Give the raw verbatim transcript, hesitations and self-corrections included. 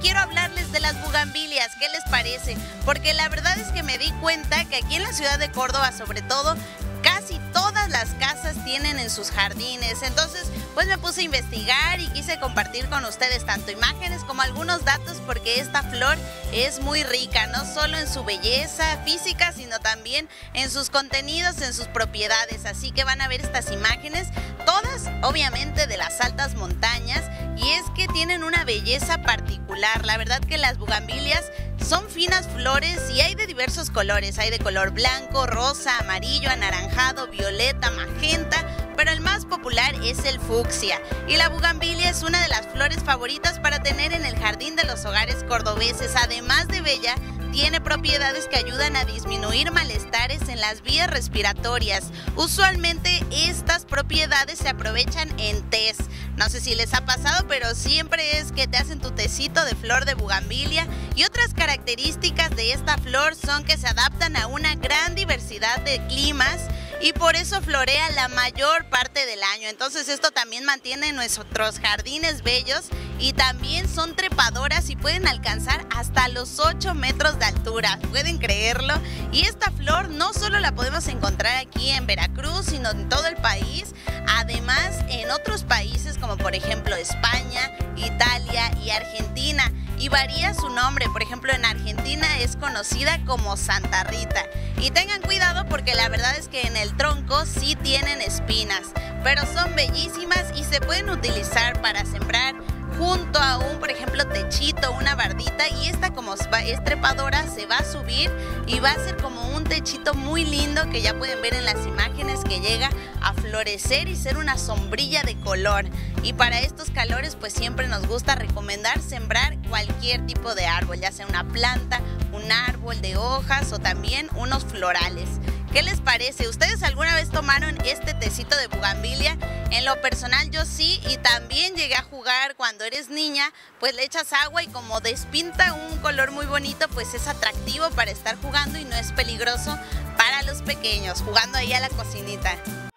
quiero hablarles de las bugambilias. ¿Qué les parece? Porque la verdad es que me di cuenta que aquí en la ciudad de Córdoba, sobre todo, casi todas las casas tienen en sus jardines. Entonces, pues me puse a investigar y quise compartir con ustedes tanto imágenes como algunos datos, porque esta flor es muy rica, no solo en su belleza física, sino también en sus contenidos, en sus propiedades. Así que van a ver estas imágenes, todas obviamente de las altas montañas, y es que tienen una belleza particular. La verdad que las bugambilias son finas flores y hay de diversos colores. Hay de color blanco, rosa, amarillo, anaranjado, violeta, magenta, pero el más popular es el fucsia. Y la bugambilia es una de las flores favoritas para tener en el jardín de los hogares cordobeses. Además de bella, tiene propiedades que ayudan a disminuir malestares en las vías respiratorias. Usualmente estas propiedades se aprovechan en tés. No sé si les ha pasado, pero siempre es que te hacen tu tecito de flor de bugambilia. Y otras características de esta flor son que se adaptan a una gran diversidad de climas y por eso florea la mayor parte del año. Entonces esto también mantiene nuestros jardines bellos, y también son trepadoras y pueden alcanzar hasta los ocho metros de altura. ¿Pueden creerlo? Y esta flor no solo la podemos encontrar aquí en Veracruz, sino en todo el país. Además, en otros países como por ejemplo España, Italia y Argentina. Y varía su nombre. Por ejemplo, en Argentina es conocida como Santa Rita. Y tengan cuidado porque la verdad es que en el tronco sí tienen espinas, pero son bellísimas y se pueden utilizar para sembrar junto a un, por ejemplo, techito, una bardita, y esta como es trepadora se va a subir y va a ser como un techito muy lindo que ya pueden ver en las imágenes, que llega a florecer y ser una sombrilla de color. Y para estos calores pues siempre nos gusta recomendar sembrar cualquier tipo de árbol, ya sea una planta, un árbol de hojas o también unos florales. ¿Qué les parece? ¿Ustedes alguna vez tomaron este tecito de bugambilia? En lo personal yo sí, y también llegué a jugar cuando eres niña, pues le echas agua y como despinta un color muy bonito, pues es atractivo para estar jugando y no es peligroso para los pequeños, jugando ahí a la cocinita.